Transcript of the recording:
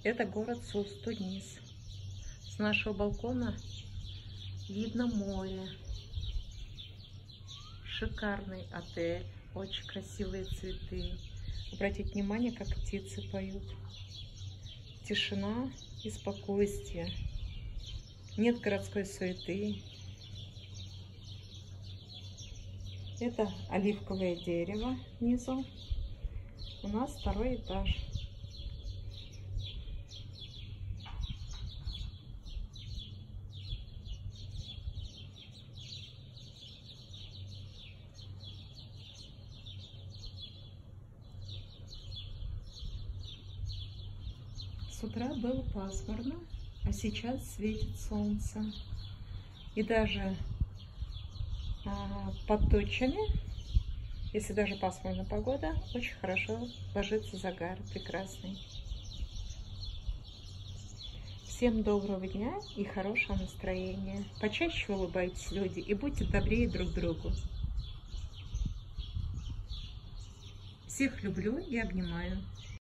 Это город Суст, Тунис. С нашего балкона видно море. Шикарный отель, очень красивые цветы. Обратите внимание, как птицы поют. Тишина и спокойствие. Нет городской суеты. Это оливковое дерево внизу. У нас второй этаж. С утра было пасмурно, а сейчас светит солнце. И даже под тучами, если даже пасмурная погода, очень хорошо ложится загар, прекрасный. Всем доброго дня и хорошего настроения. Почаще улыбайтесь, люди, и будьте добрее друг к другу. Всех люблю и обнимаю.